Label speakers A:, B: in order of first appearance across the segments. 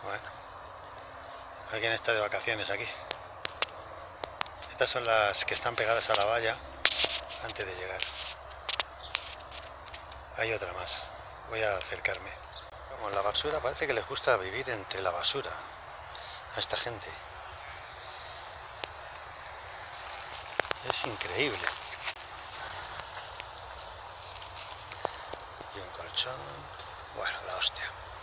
A: Bueno, alguien está de vacaciones aquí. Estas son las que están pegadas a la valla antes de llegar. Hay otra más. Voy a acercarme. Como la basura, parece que les gusta vivir entre la basura a esta gente. Es increíble. Y un colchón. Bueno, la hostia.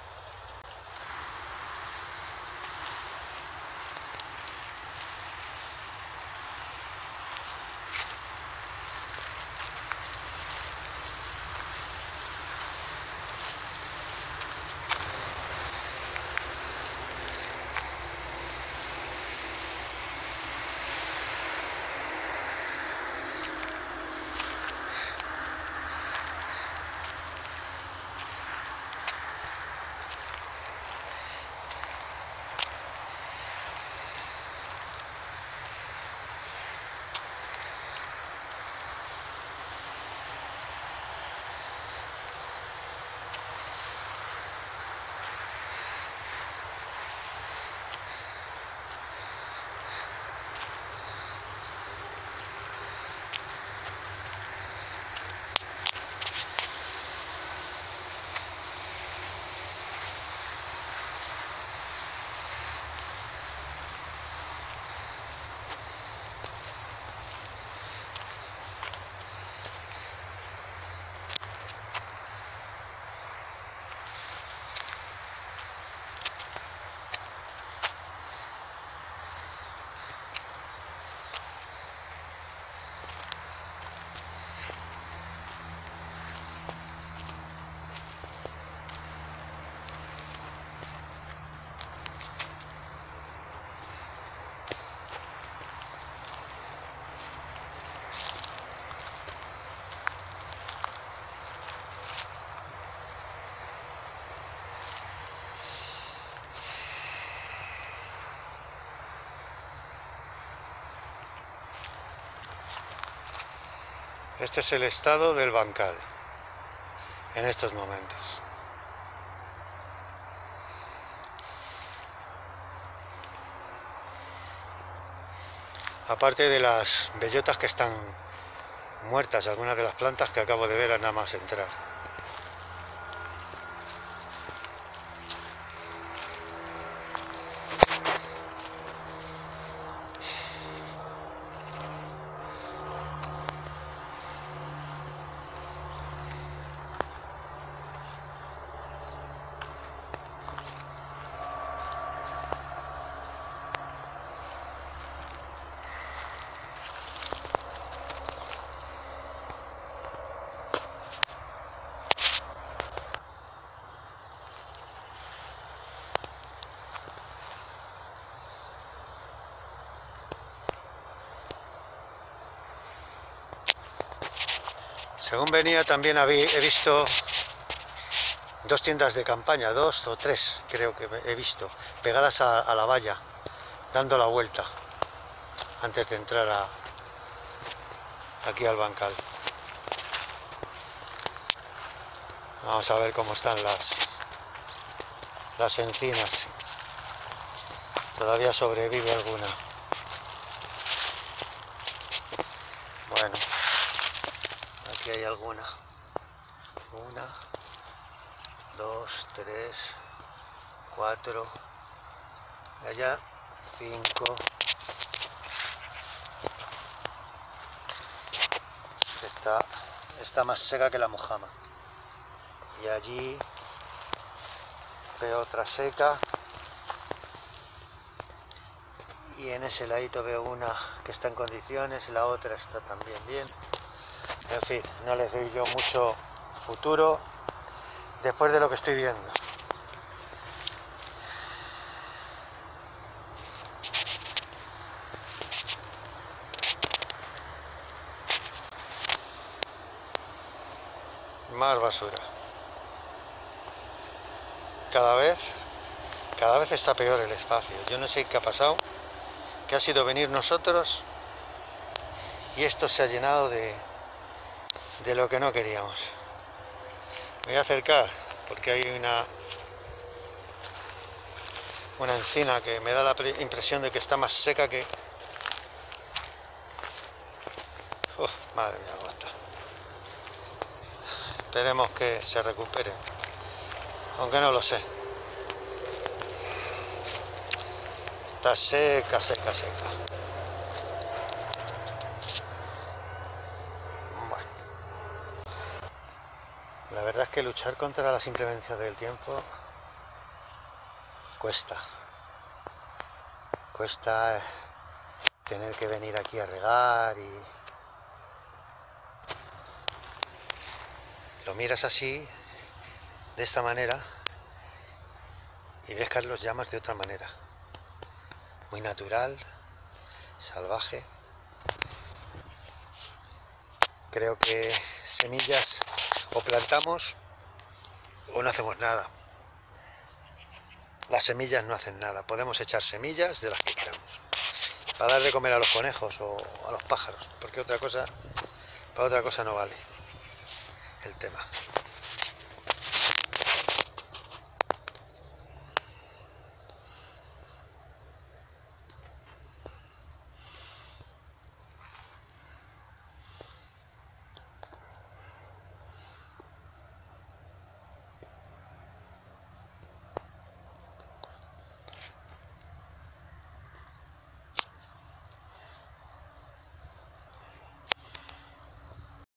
A: Este es el estado del bancal en estos momentos. Aparte de las bellotas que están muertas, algunas de las plantas que acabo de ver nada más entrar. Según venía también he visto dos tiendas de campaña, 2 o 3 creo que he visto, pegadas a la valla, dando la vuelta antes de entrar aquí al bancal. Vamos a ver cómo están las encinas. Todavía sobrevive alguna. Bueno, aquí hay alguna. 1, 2, 3, 4, allá 5. Está más seca que la mojama. Y allí veo otra seca. Y en ese ladito veo una que está en condiciones, la otra está también bien. En fin, no les doy yo mucho futuro después de lo que estoy viendo. Más basura. Cada vez está peor el espacio. Yo no sé qué ha pasado, que ha sido venir nosotros y esto se ha llenado de lo que no queríamos. Me voy a acercar porque hay una encina que me da la impresión de que está más seca que... madre mía, cómo está. Esperemos que se recupere, aunque no lo sé. Está seca, seca, seca. Bueno, la verdad es que luchar contra las inclemencias del tiempo cuesta tener que venir aquí a regar y lo miras así, de esta manera, y ves que los llamas de otra manera, muy natural, salvaje. Creo que semillas o plantamos o no hacemos nada. Las semillas no hacen nada. Podemos echar semillas de las que queramos para dar de comer a los conejos o a los pájaros, porque para otra cosa no vale el tema.